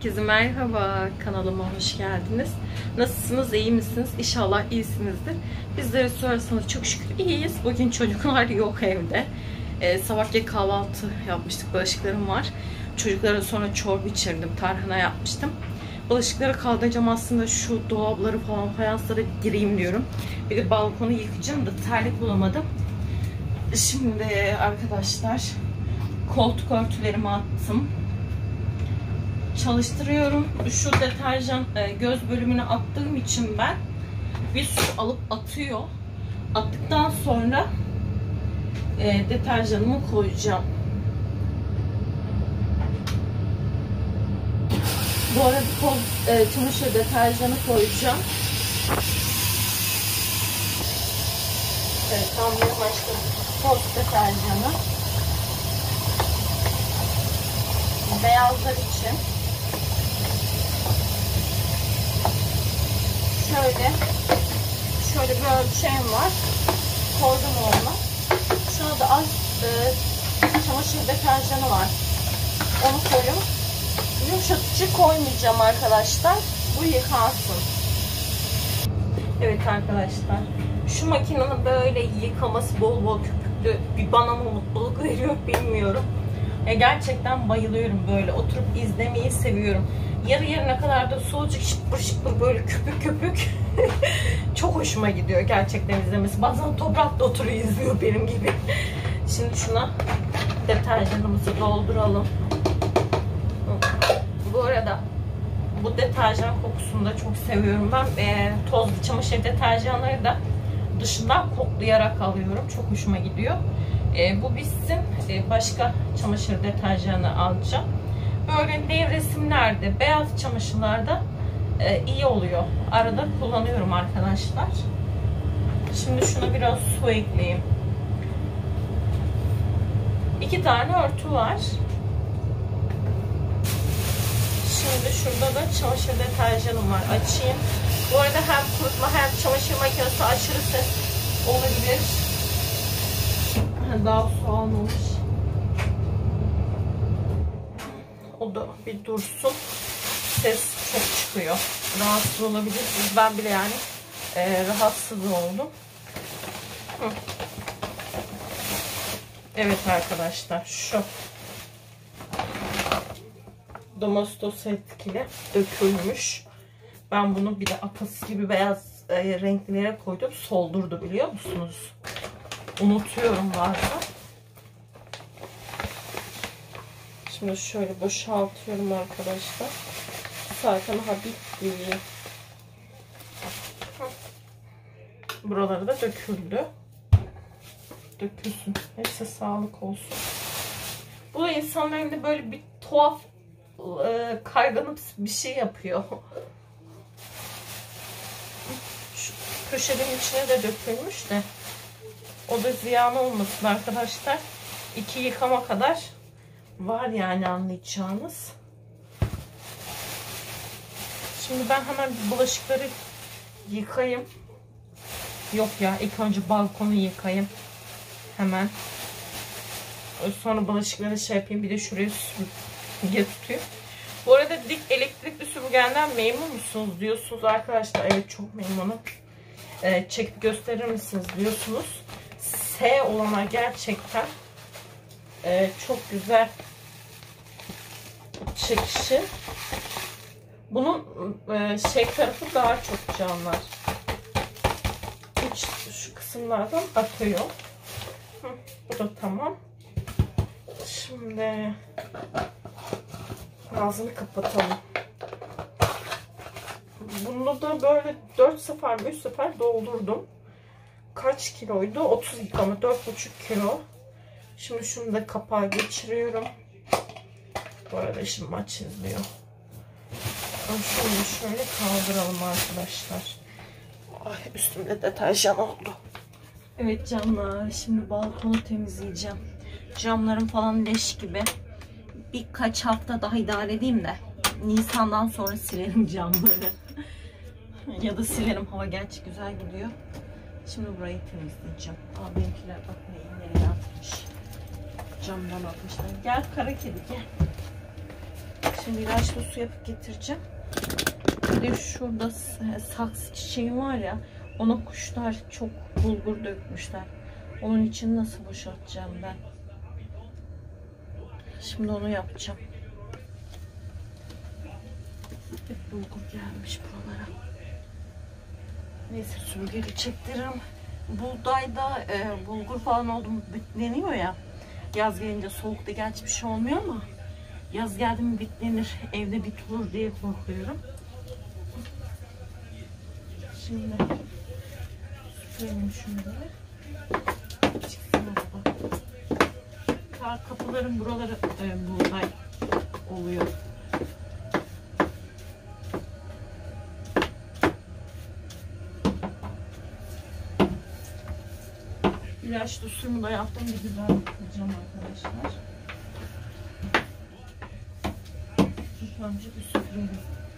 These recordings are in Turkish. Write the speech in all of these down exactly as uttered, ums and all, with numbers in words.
Herkese merhaba, kanalıma hoş geldiniz. Nasılsınız, iyi misiniz? İnşallah iyisinizdir. Bizleri sorarsanız çok şükür iyiyiz. Bugün çocuklar yok evde. Ee, sabahki kahvaltı yapmıştık, bulaşıklarım var. Çocuklara sonra çorba içirdim, tarhana yapmıştım. Bulaşıkları kaldıracağım, aslında şu dolapları falan fayanslara gireyim diyorum. Bir de balkonu yıkayacağım da terlik bulamadım. Şimdi arkadaşlar koltuk örtülerimi attım. Çalıştırıyorum. Şu deterjan göz bölümüne attığım için ben bir su alıp atıyor. Attıktan sonra e, deterjanımı koyacağım. Bu arada kol, e, çamaşır deterjanı koyacağım. Evet, tam başka toz deterjanı. Beyazlar için. Şöyle, şöyle bir ölçeğim var. Koydum onu. Şuna da az e, çamaşır deterjanı var. Onu koyuyorum. Yumuşatıcı koymayacağım arkadaşlar. Bu yıkansın. Evet arkadaşlar. Şu makinenin böyle yıkaması bol bol köpüklü bir bana mı mutluluk veriyor bilmiyorum. E, gerçekten bayılıyorum böyle. Oturup izlemeyi seviyorum. Yarı yarına kadar da soğucuk şıpır şıpır böyle köpük köpük. Çok hoşuma gidiyor gerçekten izlemesi. Bazen toprakta oturuyor izliyor benim gibi. Şimdi şuna deterjanımızı dolduralım. Bu arada bu deterjan kokusunu da çok seviyorum ben. E, tozlu çamaşır deterjanları da dışından koklayarak alıyorum. Çok hoşuma gidiyor. E, bu bitsin. E, başka çamaşır deterjanı alacağım. Böyle nevresimlerde, beyaz çamaşırlarda e, iyi oluyor. Arada kullanıyorum arkadaşlar. Şimdi şuna biraz su ekleyeyim. İki tane örtü var. Şimdi şurada da çamaşır deterjanım var. Açayım. Bu arada hem kurutma hem çamaşır makinesi aşırı ses olabilir. Daha su almamış. O da bir dursun. Ses çok çıkıyor. Rahatsız olabilirsiniz. Ben bile yani e, rahatsız oldum. Hı. Evet arkadaşlar, şu Domestos etkili dökülmüş. Ben bunu bir de apası gibi beyaz e, renklilere koydum. Soldurdu biliyor musunuz? Unutuyorum bazen. Şimdi şöyle boşaltıyorum arkadaşlar. Zaten ha bitti. Buraları da döküldü. Dökülsün. Hepsi sağlık olsun. Bu da insanların da böyle bir tuhaf e, kayganıp bir şey yapıyor. Şu köşenin içine de dökülmüş de. O da ziyan olmasın arkadaşlar. İki yıkama kadar var yani anlayacağınız. Şimdi ben hemen bulaşıkları yıkayayım. Yok ya, ilk önce balkonu yıkayayım. Hemen. Sonra bulaşıkları şey yapayım. Bir de şuraya süpürge tutayım. Bu arada dik elektrikli süpürgenden memnun musunuz diyorsunuz arkadaşlar. Evet, çok memnunum. Ee, çekip gösterir misiniz diyorsunuz. S olana gerçekten e, çok güzel çekişi. Bunun e, şey tarafı daha çok canlar. Hiç şu kısımlardan atıyor. Hı, bu da tamam. Şimdi ağzını kapatalım. Bunu da böyle dört sefer mi üç sefer doldurdum. Kaç kiloydu? otuz yıkama, dört buçuk kilo. Şimdi şunu da kapağı geçiriyorum. Bu arada şimdi maç izliyor. Şunu şöyle kaldıralım arkadaşlar. Ay, üstümde deterjan oldu. Evet canlar, şimdi balkonu temizleyeceğim. Camlarım falan leş gibi. Birkaç hafta daha idare edeyim de Nisan'dan sonra silerim camları. Ya da silerim, hava gerçi güzel gidiyor. Şimdi burayı temizleyeceğim. Aa, benimkiler bak nereye atmış. Camdan atmışlar. Gel kara kedi gel. Şimdi ilaçlı su yapıp getireceğim. Bir de şurada saksı çiçeği var ya, ona kuşlar çok bulgur dökmüşler. Onun için nasıl boşaltacağım ben? Şimdi onu yapacağım. Hep bulgur gelmiş buralara. Neyse süngeri çektiririm. Buğdayda e, bulgur falan oldu mu bitleniyor ya. Yaz gelince soğukta gerçi bir şey olmuyor ama yaz geldi mi bitlenir, evde bit olur diye korkuyorum. Şimdi süpürelim şunları. Çıksın araba. Kar kapıların buraları e, buğday oluyor. İlaçlı suyumu da yaptım. Bir güzel yapacağım arkadaşlar. İlk önce bir süpürelim.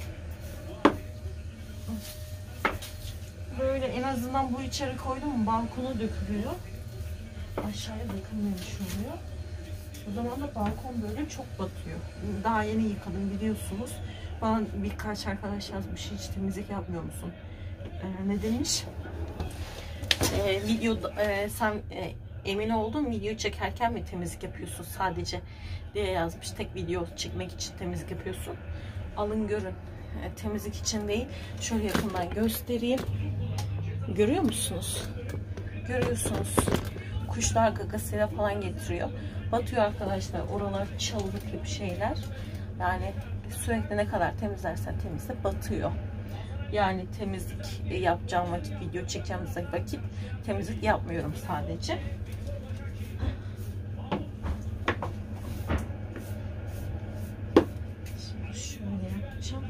Böyle en azından bu içeri koydum mu balkona dökülüyor. Aşağıya dökülmemiş oluyor. O zaman da balkon böyle çok batıyor. Daha yeni yıkadım biliyorsunuz. Bana birkaç arkadaş yazmış, hiç temizlik yapmıyor musun? Ee, ne demiş? Ee, video e, sen e, emin oldun video çekerken mi temizlik yapıyorsun sadece diye yazmış. Tek video çekmek için temizlik yapıyorsun. Alın görün. E, temizlik için değil. Şöyle yakından göstereyim. Görüyor musunuz? Görüyorsunuz. Kuşlar gagasıyla falan getiriyor. Batıyor arkadaşlar. Oralar çalılık gibi şeyler. Yani sürekli ne kadar temizlersen temizle batıyor. Yani temizlik yapacağım vakit, video çekeceğim vakit temizlik yapmıyorum sadece. Şimdi şöyle yapacağım.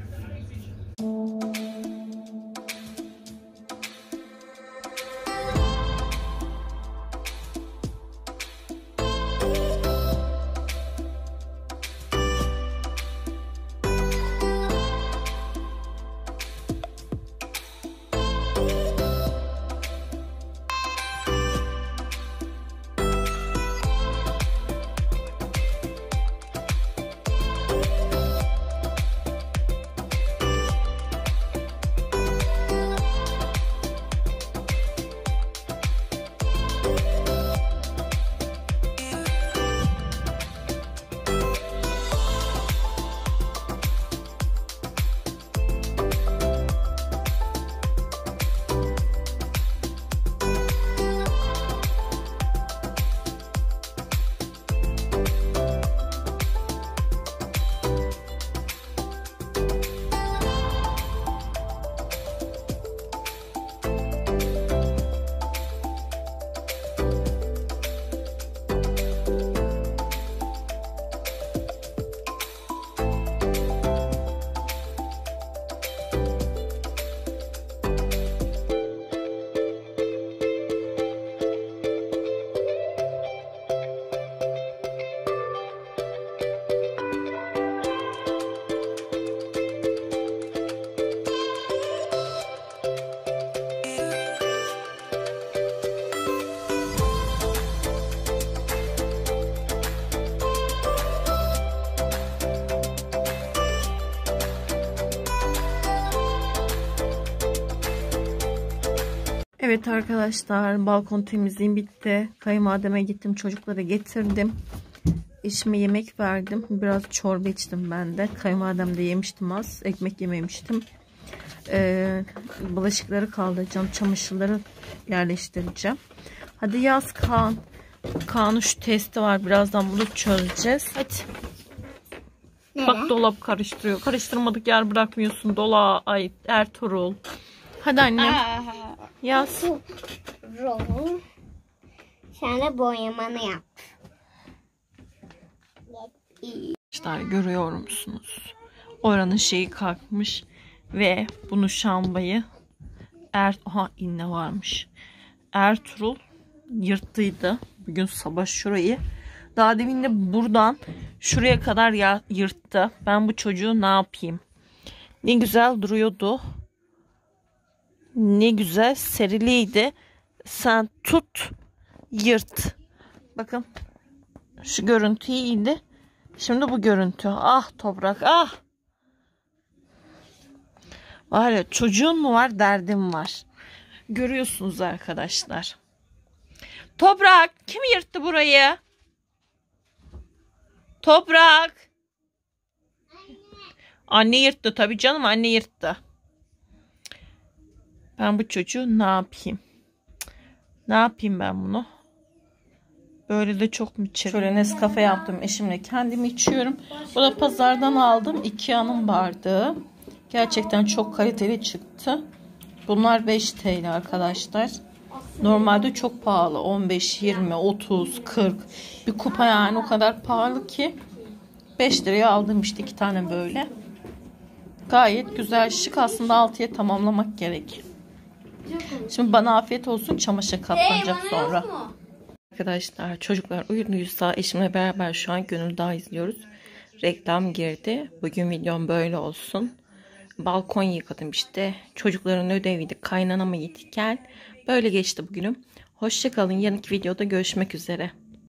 Evet arkadaşlar, balkon temizliğim bitti. Kayınvalideme gittim, çocuklara getirdim. Eşime yemek verdim. Biraz çorba içtim ben de. Kayınvalidem de yemiştim az. Ekmek yememiştim. Ee, bulaşıkları kaldıracağım. Çamaşırları yerleştireceğim. Hadi yaz Kaan. Kaan'ın şu testi var. Birazdan bunu çözeceğiz. Hadi. Nere? Bak dolap karıştırıyor. Karıştırmadık yer bırakmıyorsun. Dola ay Ertuğrul. Hadi annem. Aa. Yaz. Rol. Sen de boyamanı yap. İşte görüyor musunuz? Oranın şeyi kalkmış ve bunu şambayı er aha inne varmış. Ertuğrul yırttıydı. Bugün sabah şurayı. Daha demin de buradan şuraya kadar ya yırttı. Ben bu çocuğu ne yapayım? Ne güzel duruyordu. Ne güzel seriliydi. Sen tut yırt. Bakın şu görüntü iyiydi. Şimdi bu görüntü. Ah Toprak ah. Var ya, çocuğun mu var, derdim var. Görüyorsunuz arkadaşlar. Toprak kim yırttı burayı? Toprak. Anne yırttı tabii canım, anne yırttı. Ben bu çocuğu ne yapayım? Ne yapayım ben bunu? Böyle de çok mu içerim? Şöyle Nescafe yaptım eşimle, kendimi içiyorum. Bu da pazardan aldım. Ikea'nın bardağı. Gerçekten çok kaliteli çıktı. Bunlar beş TL arkadaşlar. Normalde çok pahalı. on beş, yirmi, otuz, kırk. Bir kupa yani o kadar pahalı ki. beş liraya aldım işte iki tane böyle. Gayet güzel, şık, aslında altıya tamamlamak gerek. Şimdi bana afiyet olsun, çamaşır katlanacak sonra. Arkadaşlar çocuklar uyuduysa eşimle beraber şu an Gönül Dağı izliyoruz. Reklam girdi. Bugün videom böyle olsun. Balkon yıkadım işte. Çocukların ödeviydi. Kaynanama yedik gel. Böyle geçti bugünüm. Hoşça kalın. Yarınki videoda görüşmek üzere.